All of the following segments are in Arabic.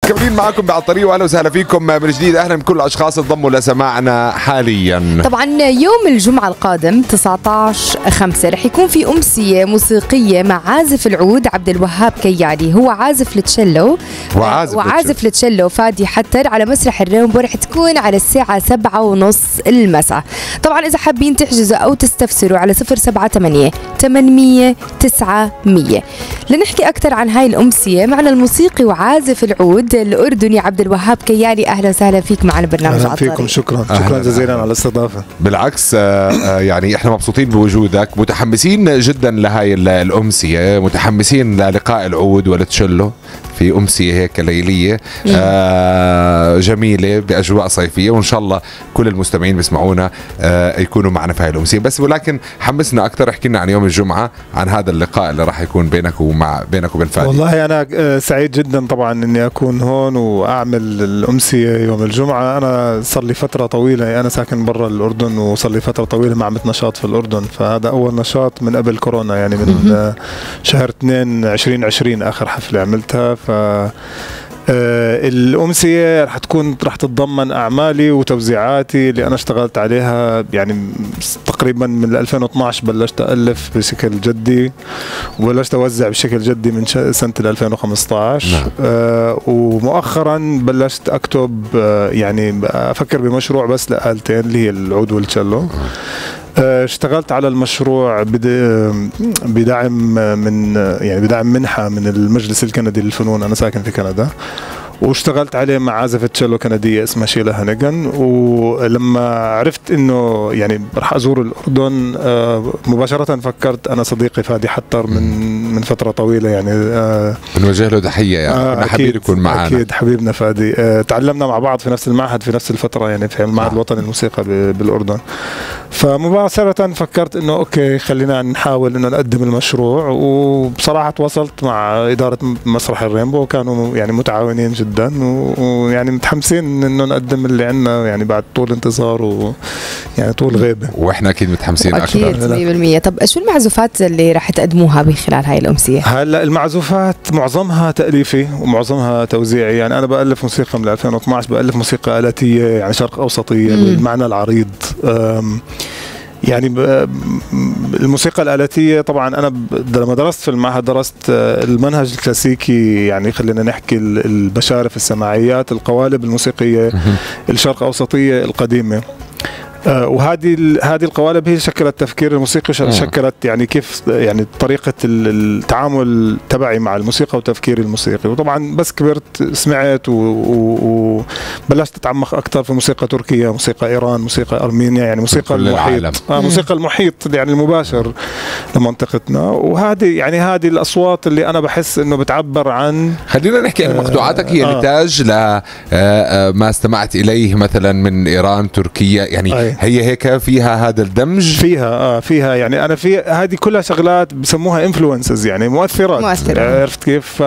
مكملين معكم بعد الطريق، واهلا وسهلا فيكم من جديد. اهلا بكل الاشخاص اللي انضموا لسماعنا حاليا. طبعا يوم الجمعه القادم 19/5 رح يكون في امسيه موسيقيه مع عازف العود عبد الوهاب كيالي، هو عازف التشيلو وعازف التشيلو فادي حتر على مسرح الرينبو. رح تكون على الساعه 7:30 المساء. طبعا اذا حابين تحجزوا او تستفسروا على 078 800 900. لنحكي اكثر عن هاي الامسيه معنا الموسيقي وعازف العود الاردني عبد الوهاب كيالي. اهلا وسهلا فيك معنا برنامج اهلا فيكم. شكرا جزيلا على الاستضافه. بالعكس يعني احنا مبسوطين بوجودك، متحمسين جدا لهاي الامسيه، متحمسين للقاء العود والتشيلو في امسيه هيك ليليه جميله باجواء صيفيه، وان شاء الله كل المستمعين بيسمعونا يكونوا معنا في هاي الامسيه. بس ولكن حمسنا اكثر، احكي لنا عن يوم الجمعه، عن هذا اللقاء اللي راح يكون بينك وبين فادي. والله انا سعيد جدا طبعا اني اكون هون واعمل الامسيه يوم الجمعه. انا صار لي فتره طويله، انا ساكن برا الاردن وصار لي فتره طويله ما عملت نشاط في الاردن، فهذا اول نشاط من قبل كورونا، يعني من شهر 2 2020 اخر حفله عملتها. ف الأمسية رح تتضمن أعمالي وتوزيعاتي اللي أنا اشتغلت عليها، يعني تقريبا من 2012 بلشت ألف بشكل جدي وبلشت أوزع بشكل جدي من سنة 2015. نعم. ومؤخرا بلشت أكتب، يعني أفكر بمشروع بس لآلتين اللي هي العود والتشيلو. اشتغلت على المشروع بدعم منحة من المجلس الكندي للفنون، أنا ساكن في كندا، واشتغلت عليه مع عازفة تشيلو كندية اسمها شيلا هانيغان. ولما عرفت انه يعني رح ازور الاردن مباشرة فكرت انا صديقي فادي حتر من فترة طويلة، يعني بنوجه له تحية، يعني كنا حبيب يكون معنا. اكيد حبيبنا فادي. تعلمنا مع بعض في نفس المعهد في نفس الفترة، يعني في المعهد الوطني للموسيقى بالاردن. فمباشرة فكرت انه اوكي خلينا نحاول انه نقدم المشروع، وبصراحة تواصلت مع إدارة مسرح الرينبو وكانوا يعني متعاونين جدا، ويعني متحمسين انه نقدم اللي عندنا يعني بعد طول انتظار ويعني طول غيبة، واحنا اكيد متحمسين اكثر. اكيد 100%. طب شو المعزوفات اللي راح تقدموها بخلال هاي الامسية؟ هلا المعزوفات معظمها تأليفي ومعظمها توزيعي، يعني انا بألف موسيقى من 2012 بألف موسيقى آلاتية يعني شرق اوسطية بالمعنى العريض. يعني الموسيقى الآلاتية طبعا أنا لما درست في المعهد درست المنهج الكلاسيكي، يعني خلينا نحكي البشارف، السماعيات، القوالب الموسيقية الشرق أوسطية القديمة. وهذه القوالب هي شكلت تفكير الموسيقي، شكلت يعني كيف يعني طريقة التعامل تبعي مع الموسيقى وتفكيري الموسيقي. وطبعا بس كبرت سمعت وبلشت أتعمق أكثر في موسيقى تركيا، موسيقى إيران، موسيقى أرمينيا، يعني موسيقى المحيط، موسيقى المحيط يعني المباشر لمنطقتنا. وهذه يعني هذه الأصوات اللي أنا بحس إنه بتعبر عن، خلينا نحكي أن مقطوعاتك هي نتاج لما استمعت إليه مثلا من إيران، تركيا، يعني هي هيك فيها هذا الدمج، فيها يعني انا في هذه كلها شغلات بسموها انفلونسز، يعني مؤثرات. عرفت كيف؟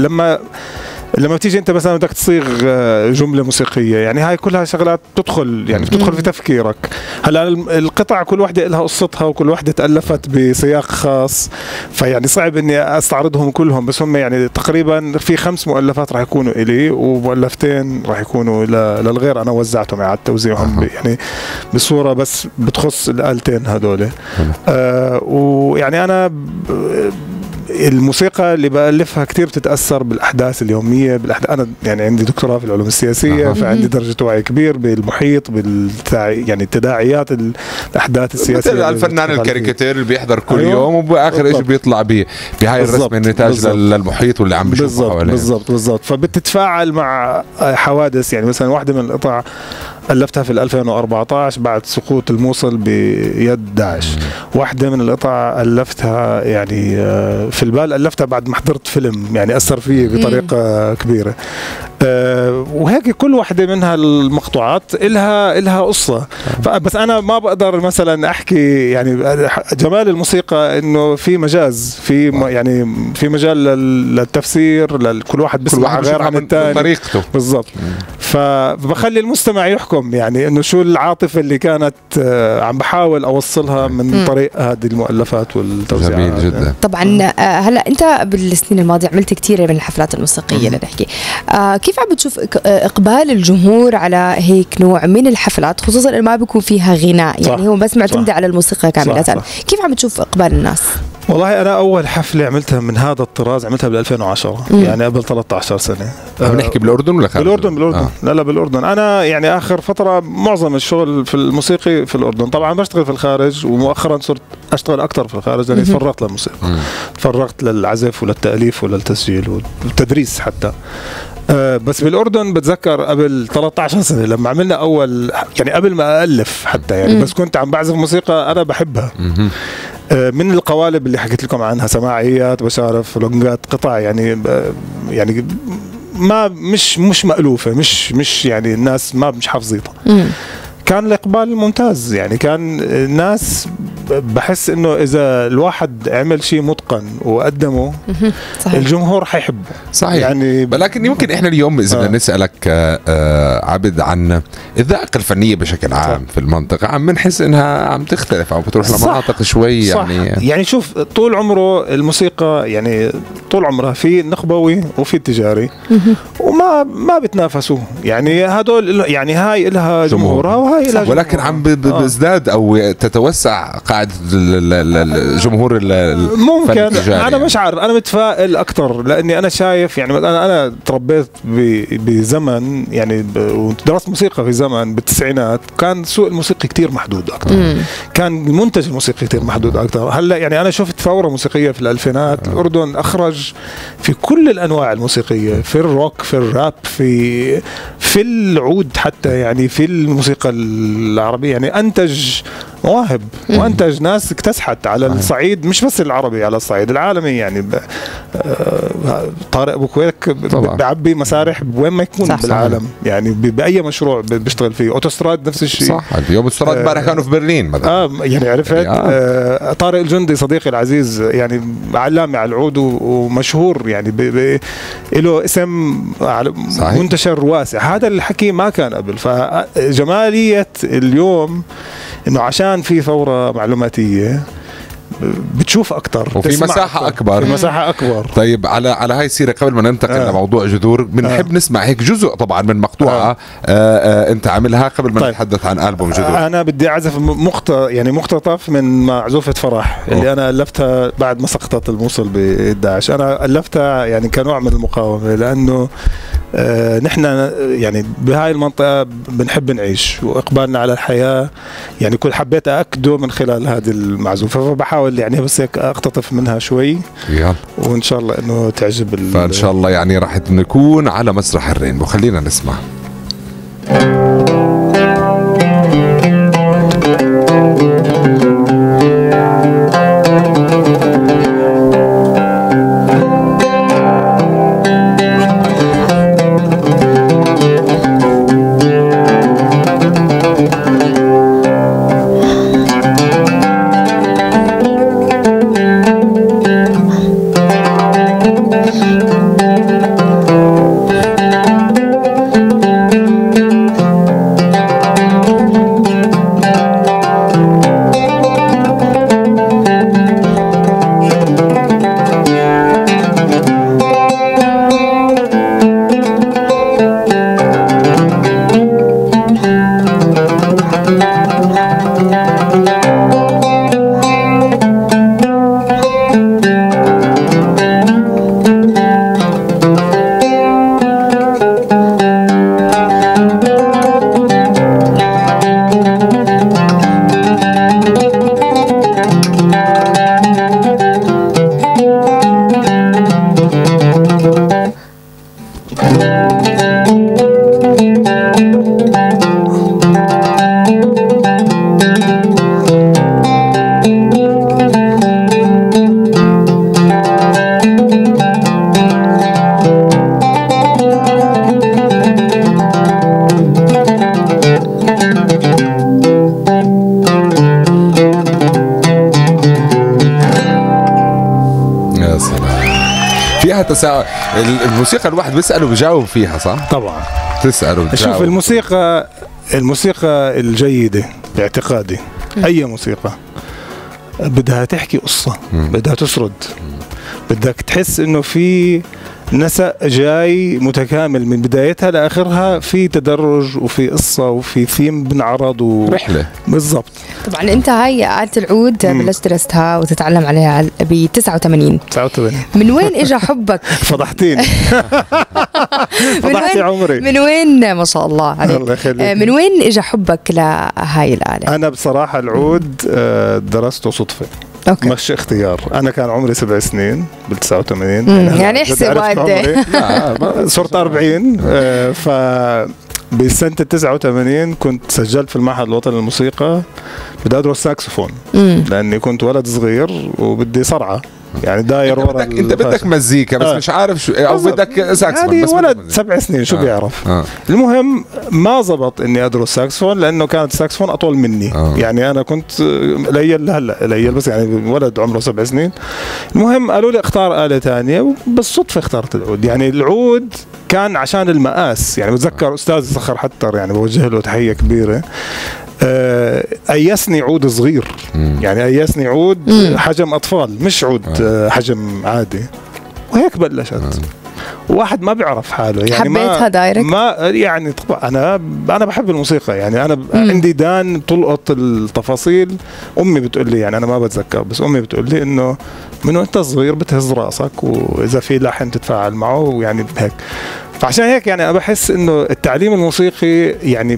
لما بتيجي انت مثلا بدك تصيغ جمله موسيقيه، يعني هاي كلها شغلات بتدخل يعني بتدخل في تفكيرك. هلا القطع كل وحده لها قصتها وكل وحده تالفت بسياق خاص، فيعني صعب اني استعرضهم كلهم، بس هم يعني تقريبا في 5 مؤلفات راح يكونوا الي ومؤلفتين راح يكونوا للغير، انا وزعتهم على توزيعهم يعني بصوره بس بتخص الآلتين هذول. ويعني انا الموسيقى اللي بألفها كتير بتتأثر بالأحداث اليومية، أنا يعني عندي دكتوراه في العلوم السياسية، فعندي درجة وعي كبير بالمحيط، يعني التداعيات الأحداث السياسية. مثل الفنان الكاريكاتير اللي بيحضر كل يوم وبآخر إيش بيطلع بهاي الرسمة النتاج للمحيط واللي عم بيشوفه حواليه. بالضبط. فبتتفاعل مع حوادث، يعني مثلا واحدة من القطع ألفتها في 2014 بعد سقوط الموصل بيد داعش. واحدة من القطع ألفتها يعني في البال ألفتها بعد ما حضرت فيلم يعني أثر فيه بطريقة كبيرة. وهيك كل واحدة منها المقطوعات إلها قصة. بس أنا ما بقدر مثلا أحكي يعني جمال الموسيقى إنه في مجاز، في يعني في مجال للتفسير، كل واحد بيسمع غير عن الثاني طريقته. بالضبط. فبخلي المستمع يحكم يعني انه شو العاطفه اللي كانت عم بحاول اوصلها من طريق هذه المؤلفات والتوزيعات. جميل جدا. طبعا هلا انت بالسنين الماضيه عملت كثير من الحفلات الموسيقيه لنحكي، كيف عم بتشوف اقبال الجمهور على هيك نوع من الحفلات، خصوصا انه ما بيكون فيها غناء يعني هو بس معتمده على الموسيقى كامله؟ كيف عم بتشوف اقبال الناس؟ والله أنا أول حفلة عملتها من هذا الطراز عملتها بال 2010 يعني قبل 13 سنة. عم نحكي بالأردن ولا خارج؟ بالأردن. لا بالأردن. أنا يعني آخر فترة معظم الشغل في الموسيقي في الأردن، طبعا بشتغل في الخارج ومؤخرا صرت أشتغل أكثر في الخارج لأني تفرغت للموسيقى، تفرغت للعزف وللتأليف وللتسجيل والتدريس حتى. بس بالأردن بتذكر قبل 13 سنة لما عملنا أول يعني قبل ما ألف حتى يعني بس كنت عم بعزف موسيقى أنا بحبها من القوالب اللي حكيت لكم عنها، سماعيات، بشارف، لونجات، قطع يعني ما مش مألوفة، مش يعني الناس مش حافظيتها. كان الإقبال ممتاز يعني، كان الناس بحس إنه إذا الواحد عمل شيء متقن وقدمه صحيح. الجمهور حيحبه صحيح يعني. ولكن يمكن إحنا اليوم إذا بدنا نسألك عبد عن الذائقة الفنية بشكل عام في المنطقة، عم بنحس إنها عم تختلف أو بتروح لمناطق شوي يعني شوف طول عمره الموسيقى يعني طول عمرها في النخبوي وفي التجاري وما بتنافسوا يعني، هدول يعني هاي إلها جمهورها وهاي إلها ولكن عم بزداد أو تتوسع قاعدة الجمهور ممكن. أنا مش عارف، أنا متفائل أكتر لأني أنا شايف يعني أنا تربيت بزمن يعني ودرست موسيقى في زمن بالتسعينات كان سوق الموسيقى كتير محدود أكتر، كان المنتج الموسيقي كتير محدود أكتر. هلا يعني أنا شفت ثورة موسيقية في الألفينات، الأردن أخرج في كل الأنواع الموسيقية، في الروك، في الراب، في العود حتى يعني في الموسيقى العربية، يعني أنتج مواهب وأنتج ناس اكتسحت على الصعيد مش بس العربي، على الصعيد العالمي يعني. طارق أبو كويك بعبي مسارح وين ما يكون بالعالم يعني بأي مشروع بيشتغل فيه. أوتوستراد نفس الشيء. صح اليوم أوتوستراد امبارح كانوا في برلين مثلا. يعني عرفت طارق الجندي صديقي العزيز يعني علامة على العود ومشهور يعني له اسم منتشر واسع. هذا الحكي ما كان قبل. فجمالية اليوم إنه عشان في ثورة معلوماتية بتشوف أكتر وفي مساحة أكبر. في مساحة أكبر. طيب على هاي السيرة قبل ما ننتقل لموضوع جذور بنحب نسمع هيك جزء طبعا من مقطوعة أنت عاملها قبل ما نتحدث عن ألبوم جذور. أنا بدي أعزف مقتطف من معزوفة فرح اللي أنا ألفتها بعد ما سقطت الموصل ب11. أنا ألفتها يعني كنوع من المقاومة لأنه نحن يعني بهاي المنطقة بنحب نعيش وإقبالنا على الحياة يعني كل حبيت أأكده من خلال هذه المعزوفة، فبحاول يعني بس هيك أقتطف منها شوي وإن شاء الله إنه تعجب فإن شاء الله يعني راح نكون على مسرح الرينبو. خلينا نسمع. فيها تساؤل. الموسيقى الواحد بيسأله بجاوب فيها صح؟ طبعا بتسأل شوف الموسيقى الجيدة باعتقادي أي موسيقى بدها تحكي قصة، بدها تسرد، بدك تحس إنه في نسق جاي متكامل من بدايتها لآخرها، في تدرج وفي قصة وفي ثيم بنعرض رحلة بالضبط. طبعا أنت هاي آلة العود بلشت درستها وتتعلم عليها ب 89. من وين إجا حبك؟ فضحتيني. فضحتي عمري. من وين ما شاء الله عليك؟ الله يخليك. من وين إجا حبك لهاي الآلة؟ أنا بصراحة العود درسته صدفة. أوكي. مش اختيار. أنا كان عمري 7 سنين بال 89 يعني احسب وقتي صرت 40. بسنة 89 كنت سجلت في المعهد الوطني للموسيقى، بدي أدرس ساكسفون لأني كنت ولد صغير وبدي صرعة، يعني داير ورا انت بدك مزيكا بس مش عارف شو، او بدك ساكسفون بس ولد 7 سنين شو بيعرف. المهم ما زبط اني ادرس ساكسفون لانه كانت الساكسفون اطول مني. يعني انا كنت قليل بس يعني ولد عمره 7 سنين. المهم قالوا لي اختار آلة ثانية وبالصدفة اخترت العود. يعني العود كان عشان المقاس، يعني بتذكر استاذ صخر حتر يعني بوجه له تحية كبيرة، أيسني عود صغير، يعني أيسني عود حجم أطفال مش عود حجم عادي، وهيك بلشت. واحد ما بيعرف حاله يعني حبيتها دايركت؟ ما يعني طبعا أنا بحب الموسيقى، يعني أنا عندي دان تلقط التفاصيل. أمي بتقول لي، يعني أنا ما بتذكر بس أمي بتقول لي إنه من وأنت صغير بتهز رأسك وإذا في لحن تتفاعل معه ويعني هيك. فعشان هيك يعني أنا بحس إنه التعليم الموسيقي يعني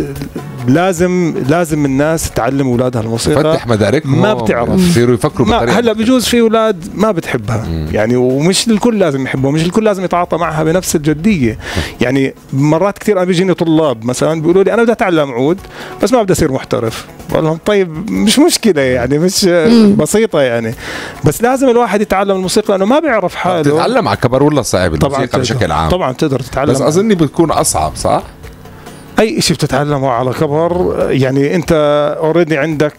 لازم الناس تعلم أولادها الموسيقى. فتح مداركهم، ما بتعرف يصيروا يفكروا بطريقة. هلا بجوز في أولاد ما بتحبها يعني، ومش الكل لازم يحبها، مش الكل لازم يتعاطى معها بنفس الجدية. يعني مرات كثير أنا بيجيني طلاب مثلا بيقولوا لي أنا بدي أتعلم عود بس ما بدي أصير محترف. بقول لهم طيب مش مشكلة يعني، مش بسيطة يعني، بس لازم الواحد يتعلم الموسيقى لأنه ما بيعرف حاله. تتعلم على كبر ولا صعب الموسيقى بشكل عام؟ طبعا تقدر تتعلم، بس أظني بتكون أصعب صح؟ أي شيء بتتعلمه على كبر. يعني أنت أوريدي عندك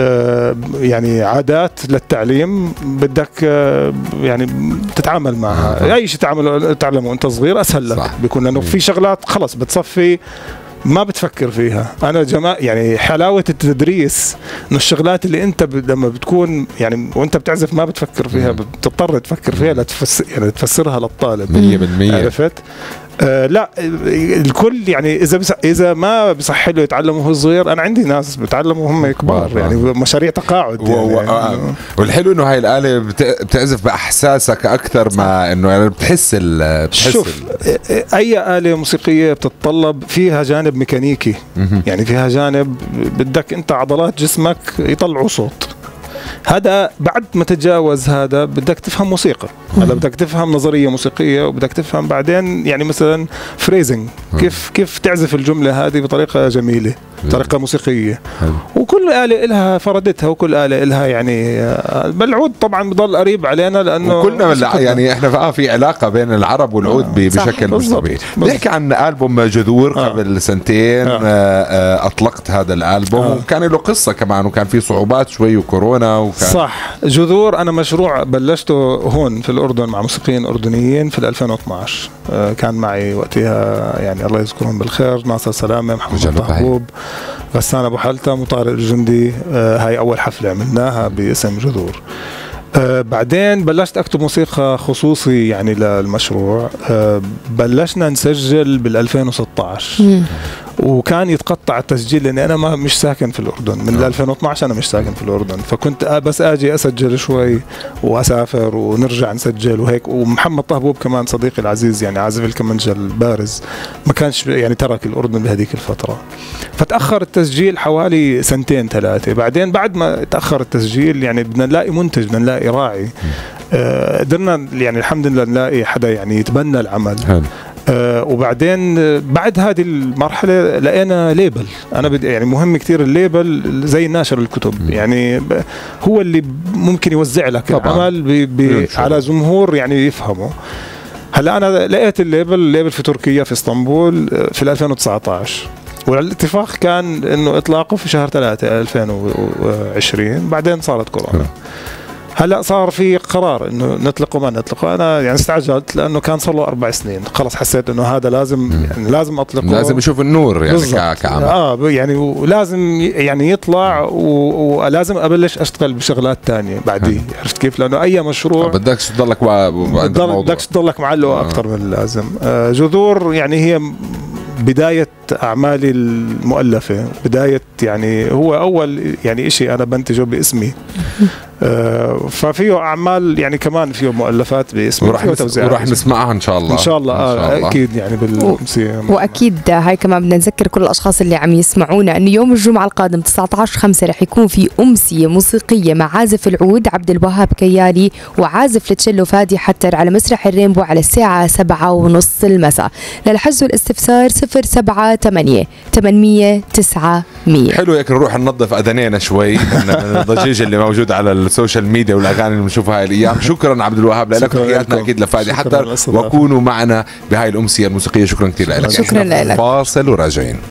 يعني عادات للتعليم بدك يعني تتعامل معها. أي شيء تعلمه وأنت صغير أسهل لك بيكون، لأنه في شغلات خلص بتصفي ما بتفكر فيها. أنا يعني حلاوة التدريس إنه الشغلات اللي أنت لما بتكون يعني وأنت بتعزف ما بتفكر فيها، بتضطر تفكر فيها يعني تفسرها للطالب 100%. عرفت؟ لا الكل يعني إذا ما بصح له يتعلم وهو صغير. أنا عندي ناس بتعلموا وهم كبار يعني مشاريع تقاعد يعني. والحلو إنه هاي الآلة بتعزف بإحساسك أكثر ما إنه يعني بتحس شوف أي آلة موسيقية بتتطلب فيها جانب ميكانيكي، يعني فيها جانب بدك أنت عضلات جسمك يطلعوا صوت. هذا بعد ما تتجاوز هذا بدك تفهم موسيقى، هلا بدك تفهم نظرية موسيقية وبدك تفهم بعدين يعني مثلا فريزنج، كيف تعزف الجملة هذه بطريقة جميلة، طريقة موسيقية. وكل آلة إلها فردتها وكل آلة إلها يعني. بالعود طبعا بضل قريب علينا لأنه كلنا يعني إحنا في علاقة بين العرب والعود بشكل مش طبيعي. نحكي عن ألبوم جذور قبل سنتين أطلقت هذا الألبوم وكان له قصة كمان وكان في صعوبات شوي وكورونا صح. جذور أنا مشروع بلشته هون في الأردن مع موسيقيين أردنيين في 2012. كان معي وقتها يعني الله يذكرهم بالخير ناصر سلامة، محمد طهبوب، غسان أبو حلتم وطارق الجندي. هاي أول حفلة عملناها باسم جذور. بعدين بلشت أكتب موسيقى خصوصي يعني للمشروع. بلشنا نسجل بال 2016 وكان يتقطع التسجيل لأني أنا مش ساكن في الأردن من 2012. أنا مش ساكن في الأردن، فكنت بس أجي أسجل شوي وأسافر ونرجع نسجل وهيك. ومحمد طهبوب كمان صديقي العزيز يعني عازف الكمنجة البارز ما كانش يعني ترك الأردن بهذيك الفترة، فتأخر التسجيل حوالي 2-3. بعدين بعد ما تأخر التسجيل يعني بدنا نلاقي منتج، بدنا نلاقي راعي. قدرنا يعني الحمد لله نلاقي حدا يعني يتبنى العمل. وبعدين بعد هذه المرحلة لقينا ليبل. أنا بدي يعني مهم كتير الليبل زي ناشر الكتب، يعني هو اللي ممكن يوزع لك العمل على جمهور يعني يفهمه. هلا أنا لقيت الليبل في تركيا في اسطنبول في 2019 والاتفاق كان إنه إطلاقه في شهر 3 2020. بعدين صارت كورونا هلا صار في قرار انه نطلقه ما نطلقه. انا يعني استعجلت لانه كان صار له 4 سنين، خلص حسيت انه هذا لازم يعني لازم اطلقه، لازم يشوف النور يعني كعمل. يعني ولازم يعني يطلع ولازم ابلش اشتغل بشغلات تانية بعديه. عرفت كيف؟ لانه اي مشروع بدكش تضلك بدكش تضلك معلقه اكثر من اللازم. جذور يعني هي بداية أعمالي المؤلفة، بداية يعني هو أول يعني إشي أنا بنتجه باسمي. ففيه أعمال يعني كمان فيه مؤلفات باسمي وراح نسمعها إن شاء الله. إن شاء الله, أكيد يعني بالأمسية. وأكيد هاي كمان بدنا نذكر كل الأشخاص اللي عم يسمعونا إنه يوم الجمعة القادم 19/5 رح يكون في أمسية موسيقية مع عازف العود عبد الوهاب كيالي وعازف التشيلو فادي حتر على مسرح الرينبو على الساعة 7:30 المساء. للحجز والاستفسار 078 800 900. حلو هيك نروح ننظف أذنينا شوي من الضجيج اللي موجود على السوشيال ميديا والأغاني اللي بنشوفها هاي الأيام. شكرا عبد الوهاب لك، تحياتنا أكيد لفادي حتر، وكونوا معنا بهاي الأمسية الموسيقية. شكرا كثير لك. شكرا لك. فاصل وراجعين.